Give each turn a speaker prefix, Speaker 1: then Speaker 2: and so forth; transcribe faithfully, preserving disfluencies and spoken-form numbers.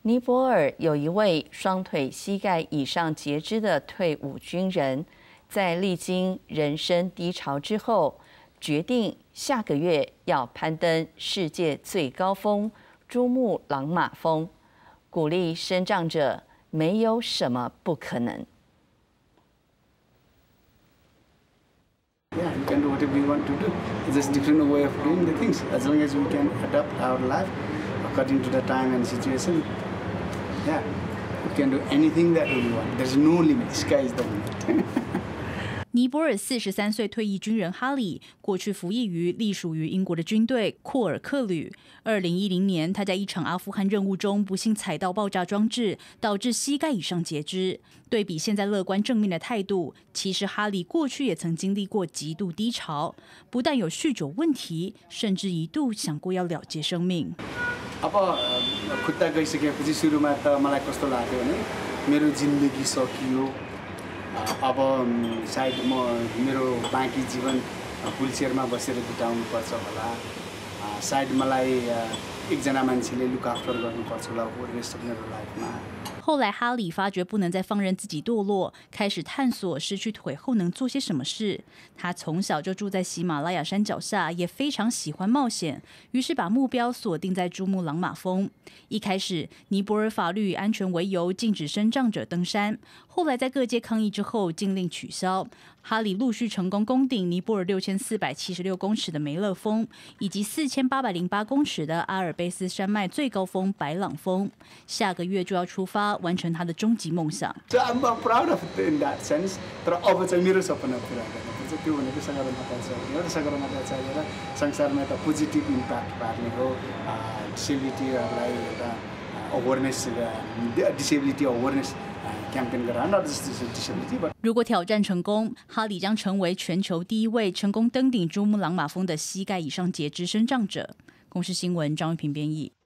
Speaker 1: 尼泊尔有一位双腿膝盖以上截肢的退伍军人，在历经人生低潮之后，决定下个月要攀登世界最高峰珠穆朗玛峰，鼓励身障者没有什么不可能。
Speaker 2: Yeah, we can do whatever we want to do. It's just different way of doing the things. As long as we can adapt our life according to the time and situation. Yeah, we can do anything that we want. There's no limit. Sky is the limit.
Speaker 3: 尼泊尔四十三岁退役军人哈里，过去服役于隶属于英国的军队库尔克旅。二零一零年，他在一场阿富汗任务中不幸踩到爆炸装置，导致膝盖以上截肢。对比现在乐观正面的态度，其实哈里过去也曾经历过极度低潮，不但有酗酒问题，甚至一度想过要了结生命。
Speaker 2: अब खुट्टा गइसकेपछि सुरुमा त मलाई कस्तो लाग्यो भने मेरो जिन्दगी सकियो अब सायद म मेरो बाँकी जीवन व्हिलचेयरमा बसेर बिताउनु पर्छ होला सायद मलाई एकजना मान्छेले लुक आफ्टर गर्नुपर्छ होला रेस्ट अफ मेरो लाइफमा
Speaker 3: 后来，哈里发觉不能再放任自己堕落，开始探索失去腿后能做些什么事。他从小就住在喜马拉雅山脚下，也非常喜欢冒险，于是把目标锁定在珠穆朗玛峰。一开始，尼泊尔法律以安全为由禁止身障者登山，后来在各界抗议之后，禁令取消。哈里陆续成功攻顶尼泊尔六千四百七十六公尺的梅勒峰，以及四千八百零八公尺的阿尔卑斯山脉最高峰白朗峰。下个月就要出发。 完成他的终极梦想。
Speaker 2: So I'm proud of it in that sense. तर अब चाहिँ मेरो सपना पुरा गर्नु पर्छ त्यो भनेको सगरमाथा छ र सगरमाथा चाहिँ संसारमा एउटा पोजिटिभ इम्प्याक्ट पार्ने हो डिसेबिलिटीहरूलाई एउटा अवेरनेस डिसेबिलिटी अवेरनेस क्याम्पेन गरेर नट जस्ट डिसेबिलिटी。
Speaker 3: 如果挑战成功，哈里将成为全球第一位成功登顶珠穆朗玛峰的膝盖以上截肢身障者。公视新闻张玉平编译。